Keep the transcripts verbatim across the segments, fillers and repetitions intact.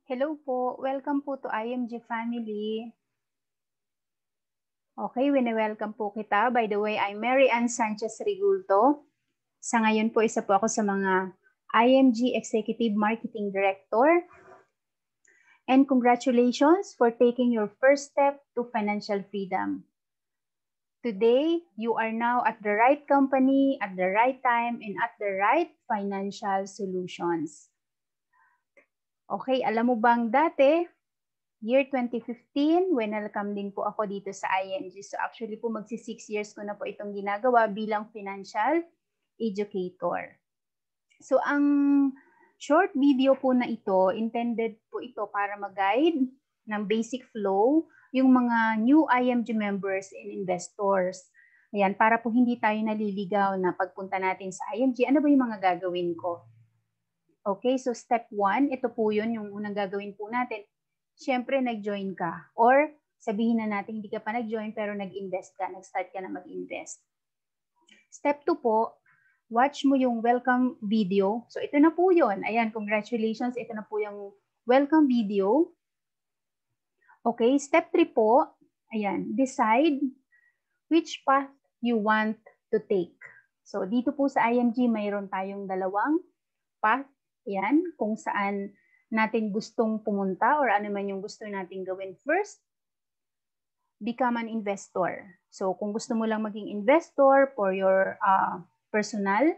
Hello po. Welcome po to I M G family. Okay, wini-welcome po kita. By the way, I'm Mary Ann Sanchez Rigulto. Sa ngayon po, isa po ako sa mga I M G Executive Marketing Director. And congratulations for taking your first step to financial freedom. Today, you are now at the right company, at the right time, and at the right financial solutions. Okay, alam mo bang dati, year twenty fifteen, welcome din po ako dito sa I M G. So actually po magsi six years ko na po itong ginagawa bilang financial educator. So ang short video po na ito, intended po ito para mag-guide ng basic flow yung mga new I M G members and investors. Ayan, para po hindi tayo naliligaw na pagpunta natin sa I M G, ano ba yung mga gagawin ko? Okay, so step one, ito po yun, yung unang gagawin po natin. Siyempre, nag-join ka. Or sabihin na natin, hindi ka pa nag-join pero nag-invest ka, nag-start ka na mag-invest. Step two po, watch mo yung welcome video. So ito na po yun. Ayan, congratulations. Ito na po yung welcome video. Okay, step three po, ayan, decide which path you want to take. So dito po sa I M G, mayroon tayong dalawang path. Yan, kung saan natin gustong pumunta or ano man yung gusto natin gawin. First, become an investor. So kung gusto mo lang maging investor for your uh, personal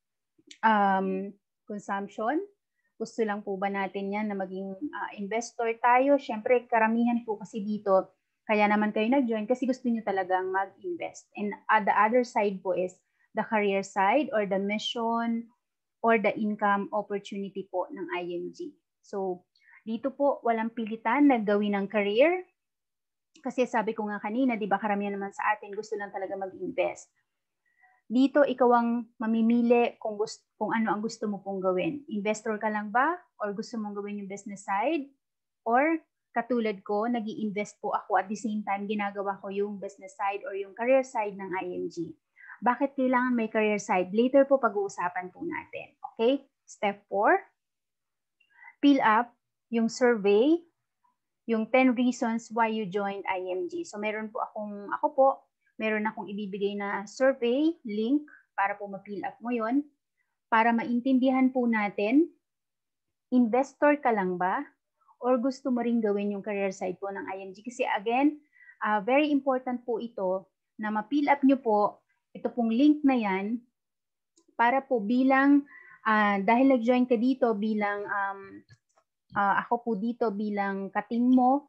um, consumption, gusto lang po ba natin yan na maging uh, investor tayo? Siyempre, karamihan po kasi dito, kaya naman kayo nag-join kasi gusto nyo talagang mag-invest. And uh, the other side po is the career side or the mission or the income opportunity po ng I M G. So, dito po walang pilitan na gawin ng career. Kasi sabi ko nga kanina, di ba karamihan naman sa atin gusto lang talaga mag-invest. Dito ikaw ang mamimili kung, gusto, kung ano ang gusto mo pong gawin. Investor ka lang ba? Or gusto mong gawin yung business side? Or katulad ko, nag-i-invest po ako at the same time ginagawa ko yung business side or yung career side ng I M G. Bakit kailangan may career side? Later po pag-uusapan po natin. Okay? Step four, fill up yung survey, yung ten reasons why you joined I M G. So meron po akong, ako po, meron akong ibibigay na survey link para po ma-fill up mo yon para maintindihan po natin, investor ka lang ba? Or gusto mo rin gawin yung career side po ng I M G? Kasi again, uh, very important po ito na ma-fill up nyo po ito pong link na yan para po bilang, uh, dahil nag-join ka dito bilang, um, uh, ako po dito bilang kating mo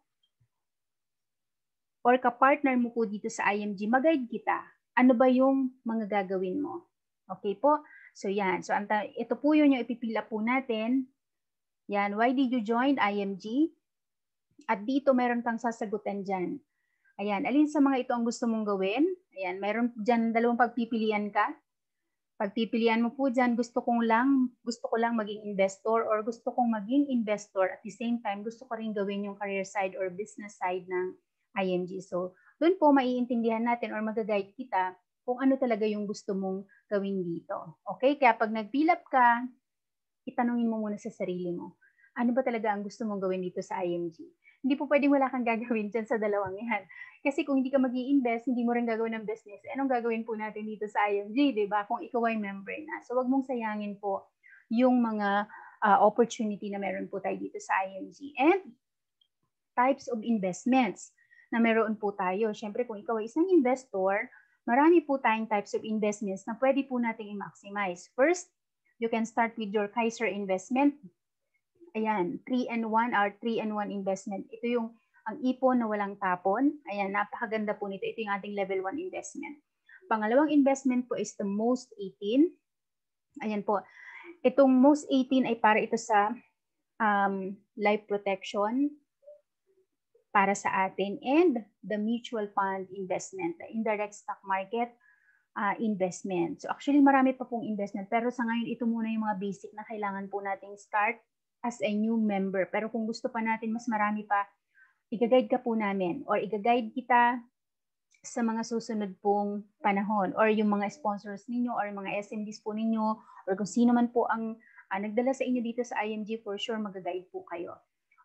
or ka-partner mo po dito sa I M G, mag-guide kita. Ano ba yung mga gagawin mo? Okay po? So yan. So anta, ito po yun yung ipipila po natin. Yan. Why did you join I M G? At dito meron kang sasagutan dyan. Ayan, alin sa mga ito ang gusto mong gawin? Ayan, mayroon dyan dalawang pagpipilian ka. Pagpipilian mo po dyan, gusto kong lang, gusto ko lang maging investor or gusto kong maging investor at the same time, gusto ko rin gawin yung career side or business side ng I M G. So, doon po maiintindihan natin or mag-guide kita kung ano talaga yung gusto mong gawin dito. Okay? Kaya pag nag-fill up ka, itanungin mo muna sa sarili mo, ano ba talaga ang gusto mong gawin dito sa I M G? Hindi po pwedeng wala kang gagawin dyan sa dalawang yan. Kasi kung hindi ka mag-i-invest, hindi mo rin gagawin ng business, anong gagawin po natin dito sa I M G, di ba? Kung ikaw ay member na. So, wag mong sayangin po yung mga uh, opportunity na meron po tayo dito sa I M G. And types of investments na meron po tayo. Siyempre, kung ikaw ay isang investor, marami po tayong types of investments na pwede po natin i-maximize. First, you can start with your Kaiser investment. Ayan, three and one or three and one investment. Ito yung ang ipon na walang tapon. Ayan, napakaganda po nito. Ito yung ating level one investment. Pangalawang investment po is the most eighteen. Ayan po. Itong most eighteen ay para ito sa um, life protection para sa atin and the mutual fund investment, the indirect stock market uh, investment. So actually marami pa pong investment pero sa ngayon ito muna yung mga basic na kailangan po nating start as a new member. Pero kung gusto pa natin mas marami pa, i-guide ka po namin or i-guide kita sa mga susunod pong panahon or yung mga sponsors ninyo or mga S M Ds po ninyo or kung sino man po ang uh, nagdala sa inyo dito sa I M G, for sure mag-guide po kayo.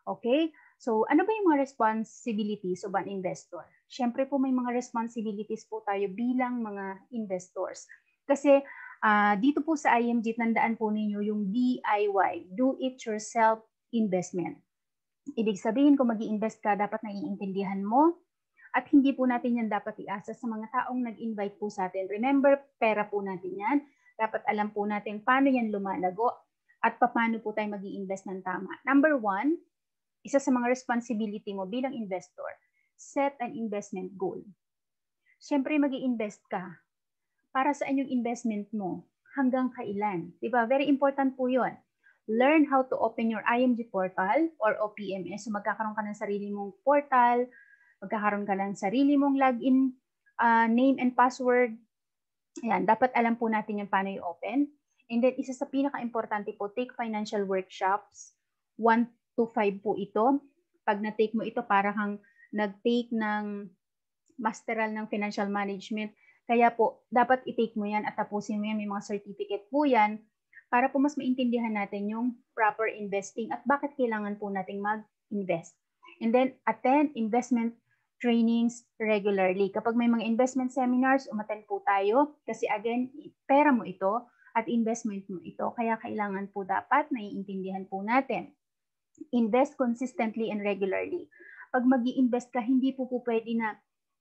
Okay? So, ano ba yung mga responsibilities of an investor? Siyempre po may mga responsibilities po tayo bilang mga investors. Kasi uh, dito po sa I M G, tandaan po ninyo yung D I Y, Do It Yourself Investment. Ibig sabihin, kung mag-i-invest ka, dapat naiintindihan mo at hindi po natin yan dapat iasa sa mga taong nag-invite po sa atin. Remember, pera po natin yan. Dapat alam po natin paano yan lumalago at paano po tayo mag-i-invest ng tama. Number one, isa sa mga responsibility mo bilang investor, set an investment goal. Siyempre, mag-i-invest ka. Para saan yung investment mo? Hanggang kailan? Diba? Very important po yun. Learn how to open your I M G portal or O P M S. So, magkakaroon ka ng sarili mong portal, magkakaroon ka ng sarili mong login, uh, name and password. Ayan, dapat alam po natin yung paano i-open. And then, isa sa pinaka-importante po, take financial workshops. One to five po ito. Pag na-take mo ito, para kang nag-take ng masteral ng financial management. Kaya po, dapat i-take mo yan at tapusin mo yan. May mga certificate po yan para po mas maintindihan natin yung proper investing at bakit kailangan po nating mag-invest. And then, attend investment trainings regularly. Kapag may mga investment seminars, umattend po tayo kasi again, pera mo ito at investment mo ito. Kaya kailangan po dapat naiintindihan po natin. Invest consistently and regularly. Pag mag-i-invest ka, hindi po po pwede na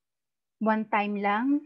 one time lang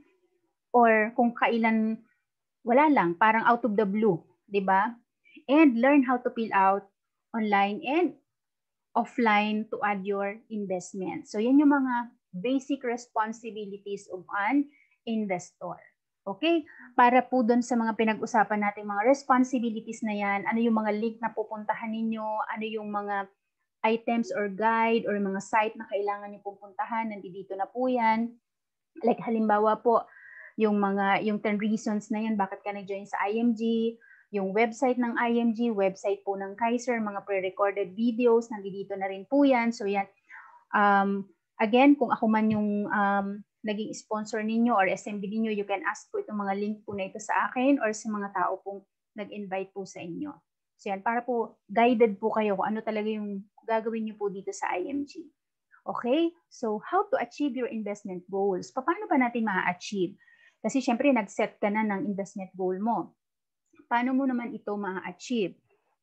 or kung kailan wala lang, parang out of the blue, di ba? And learn how to fill out online and offline to add your investment. So yan yung mga basic responsibilities of an investor. Okay? Para po doon sa mga pinag-usapan nating mga responsibilities na yan, ano yung mga link na pupuntahan ninyo, ano yung mga items or guide or mga site na kailangan nyo pupuntahan, nandito na po yan. Like halimbawa po, yung mga yung ten reasons na yan, bakit ka nag-join sa I M G, yung website ng I M G, website po ng Kaiser, mga pre-recorded videos, nandito na rin po yan. So yan, um, again, kung ako man yung um, naging sponsor ninyo or S M B ninyo, you can ask po itong mga link po na ito sa akin or sa mga tao pong nag-invite po sa inyo. So yan, para po guided po kayo kung ano talaga yung gagawin nyo po dito sa I M G. Okay? So how to achieve your investment goals? Paano ba natin ma-achieve? Kasi syempre nag-set ka na ng investment goal mo. Paano mo naman ito ma-achieve?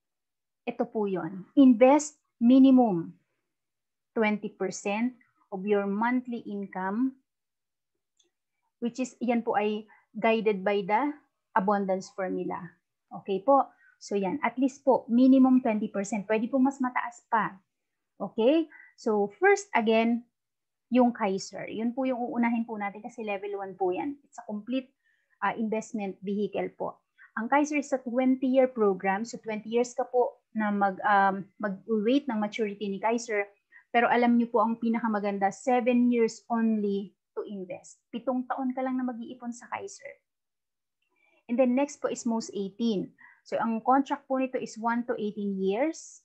Ito po yun. Invest minimum twenty percent of your monthly income, which is, yan po ay guided by the abundance formula. Okay po? So yan, at least po, minimum twenty percent. Pwede po mas mataas pa. Okay? So first, again, yung Kaiser. Yun po yung uunahin po natin kasi level one po yan. It's a complete uh, investment vehicle po. Ang Kaiser is a twenty-year program. So twenty years ka po na mag, um, mag-wait ng maturity ni Kaiser. Pero alam niyo po ang pinakamaganda, seven years only to invest. Pitong taon ka lang na mag-iipon sa Kaiser. And then next po is most eighteen. So ang contract po nito is one to eighteen years.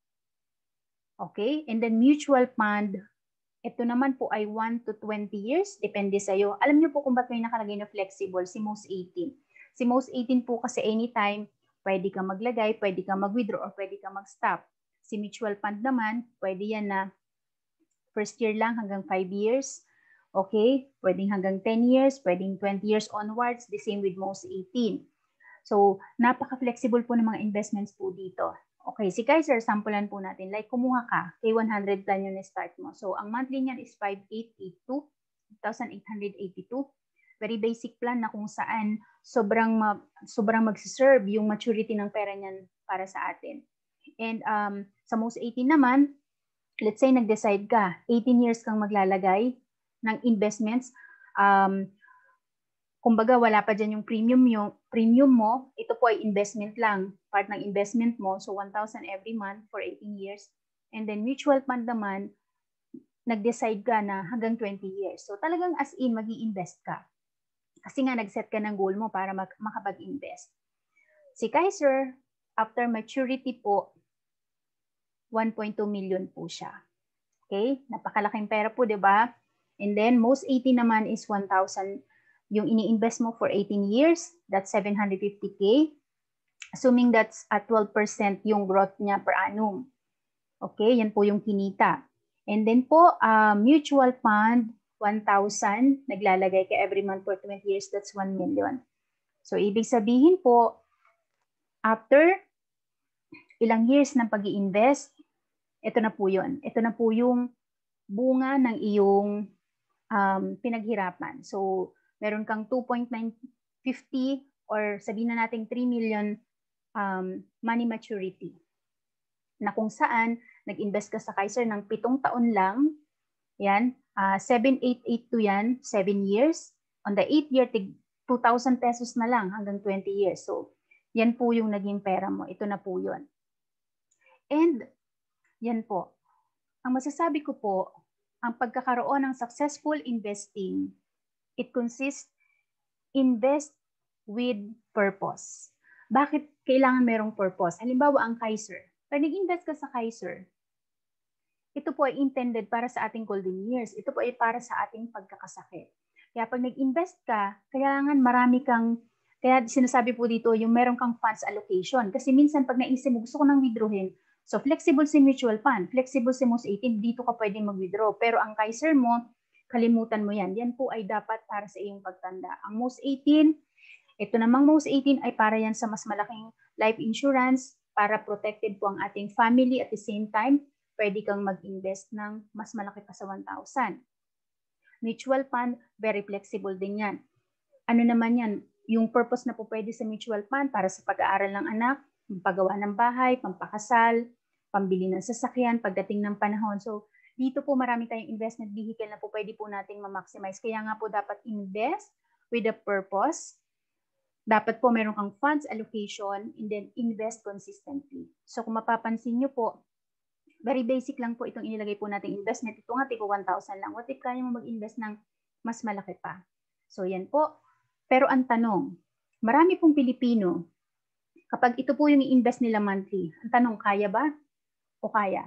Okay? And then mutual fund, ito naman po ay one to twenty years. Depende sa'yo. Alam niyo po kung ba't may nakalagay na flexible, si most eighteen. Si most eighteen po kasi anytime, pwede ka maglagay, pwede ka mag-withdraw, or pwede ka mag-stop. Si mutual fund naman, pwede yan na first year lang hanggang five years. Okay? Pwedeng hanggang ten years, pwedeng twenty years onwards. The same with most eighteen. So, napaka-flexible po ng mga investments po dito. Okay, si Kaiser, sampulan po natin. Like, kumuha ka, K one hundred plan yung na-start mo. So, ang monthly niyan is five thousand eight hundred eighty-two. Very basic plan na kung saan sobrang, ma sobrang mag-serve yung maturity ng pera niyan para sa atin. And um, sa most eighteen naman, let's say nag-decide ka, eighteen years kang maglalagay ng investments. Um, kumbaga wala pa dyan yung premium, yung premium mo, ito po ay investment lang, part ng investment mo, so one thousand every month for eighteen years. And then mutual fund naman, nag-decide ka na hanggang twenty years. So talagang as in, mag-i-invest ka. Kasi nga nag-set ka ng goal mo para makapag-invest. Si Kaiser, after maturity po, one point two million po siya. Okay? Napakalaking pera po, di ba? And then most eighteen naman is one thousand. Yung ini-invest mo for eighteen years, that's seven hundred fifty K. Assuming that's at twelve percent yung growth niya per annum. Okay, yan po yung kinita. And then po, uh, mutual fund, one thousand, naglalagay ka every month for twenty years, that's one million. So, ibig sabihin po, after ilang years ng pag-i-invest, ito na po yun. Ito na po yung bunga ng iyong um, pinaghirapan. So, meron kang two point nine five zero or sabihin na natin three million um, money maturity na kung saan nag-invest ka sa Kaiser ng pitong taon lang, yan, uh, seven eight eight two yan, seven years. On the eighth year, two thousand pesos na lang hanggang twenty years. So, yan po yung naging pera mo. Ito na po yun. And, yan po. Ang masasabi ko po, ang pagkakaroon ng successful investing, it consists invest with purpose. Bakit kailangan merong purpose? Halimbawa, ang Kaiser. Pag nag-invest ka sa Kaiser, ito po ay intended para sa ating golden years. Ito po ay para sa ating pagkakasakit. Kaya pag nag-invest ka, kailangan marami kang, kaya sinasabi po dito, yung meron kang funds allocation. Kasi minsan pag naisip mo, gusto ko nang withdrawin. So flexible si mutual fund, flexible si most eighteen, dito ka pwede mag-withdraw. Pero ang Kaiser mo, kalimutan mo yan. Yan po ay dapat para sa iyong pagtanda. Ang most eighteen, ito namang most eighteen ay para yan sa mas malaking life insurance, para protected po ang ating family. At the same time, pwede kang mag-invest ng mas malaki pa sa one thousand. Mutual fund, very flexible din yan. Ano naman yan? Yung purpose na po pwede sa mutual fund para sa pag-aaral ng anak, pampagawa ng bahay, pampakasal, pambili ng sasakyan, pagdating ng panahon. So, dito po marami tayong investment vehicle na po pwede po nating ma-maximize. Kaya nga po dapat invest with a purpose. Dapat po meron kang funds allocation and then invest consistently. So, kung mapapansin nyo po, very basic lang po itong inilagay po nating investment. Ito nga, tipo one thousand lang. What if kaya mo mag-invest ng mas malaki pa? So, yan po. Pero ang tanong, marami pong Pilipino, kapag ito po yung i-invest nila monthly, ang tanong, kaya ba o kaya?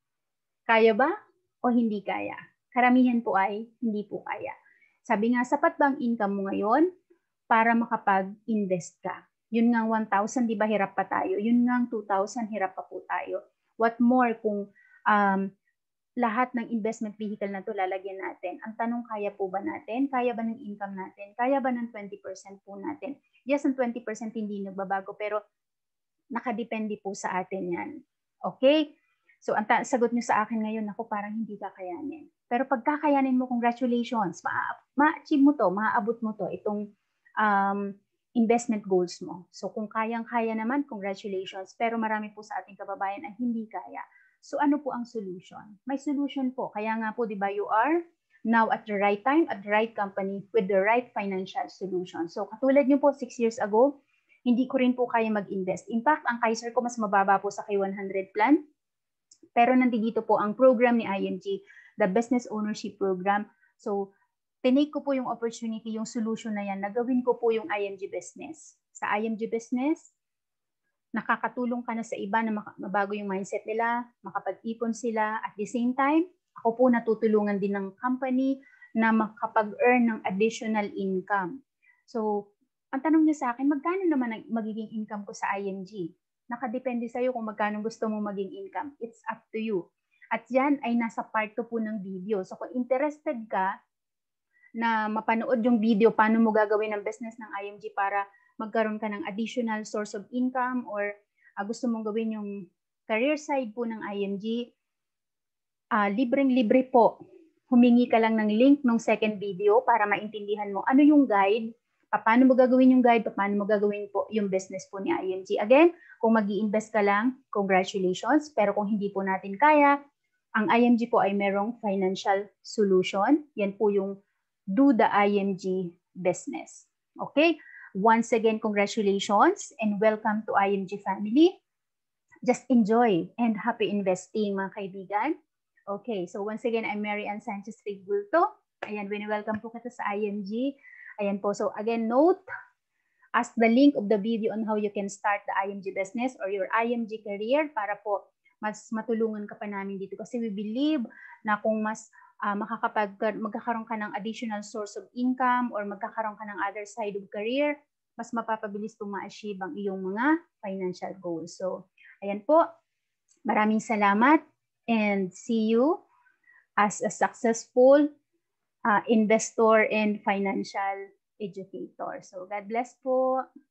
Kaya ba o hindi kaya? Karamihan po ay hindi po kaya. Sabi nga, sapat ba ang income mo ngayon para makapag-invest ka? Yun nga one thousand, di ba hirap pa tayo? Yun nga two thousand, hirap pa po tayo. What more kung um, lahat ng investment vehicle na to lalagyan natin? Ang tanong, kaya po ba natin? Kaya ba ng income natin? Kaya ba ng twenty percent po natin? Yes, ang twenty percent hindi nagbabago, pero nakadepende po sa atin yan. Okay? So, ang sagot nyo sa akin ngayon, ako parang hindi kakayanin. Pero pag kakayanin mo, congratulations, ma-achieve mo to, maaabot mo to, itong um, investment goals mo. So, kung kayang-kaya naman, congratulations. Pero marami po sa ating kababayan ang hindi kaya. So, ano po ang solution? May solution po. Kaya nga po, di ba, you are now at the right time, at the right company, with the right financial solution. So, katulad nyo po, six years ago, hindi ko rin po kaya mag-invest. In fact, ang Kaiser ko mas mababa po sa K one hundred plan. Pero nandito po ang program ni I M G, the Business Ownership Program. So, tinake ko po yung opportunity, yung solution na yan, nagawin ko po yung I M G Business. Sa I M G Business, nakakatulong ka na sa iba na mabago yung mindset nila, makapag-ipon sila. At the same time, ako po natutulungan din ng company na makapag-earn ng additional income. So, ang tanong niya sa akin, magkano naman ang magiging income ko sa I M G? Nakadepende sa'yo kung magkano gusto mo maging income. It's up to you. At yan ay nasa part two po ng video. So, kung interested ka na mapanood yung video, paano mo gagawin ang business ng I M G para magkaroon ka ng additional source of income, or uh, gusto mong gawin yung career side po ng I M G, uh, libreng-libre po. Humingi ka lang ng link ng second video para maintindihan mo ano yung guide, paano mo gagawin yung guide, paano mo gagawin po yung business po ni I M G. Again, kung mag-i-invest ka lang, congratulations. Pero kung hindi po natin kaya, ang I M G po ay merong financial solution. Yan po yung Do the I M G Business. Okay? Once again, congratulations and welcome to I M G family. Just enjoy and happy investing, mga kaibigan. Okay, so once again, I'm Mary Ann Sanchez Rigulto. Ayan, wini-welcome po kita sa I M G. Ayan po, so again, note, ask the link of the video on how you can start the I M G business or your I M G career para po mas matulungan ka pa namin dito. Kasi we believe na kung mas uh, makakapag, magkakaroon ka ng additional source of income or magkakaroon ka ng other side of career, mas mapapabilis pong ma-achieve ang iyong mga financial goals. So, ayan po. Maraming salamat. and see you as a successful uh, investor and financial educator. So God bless po.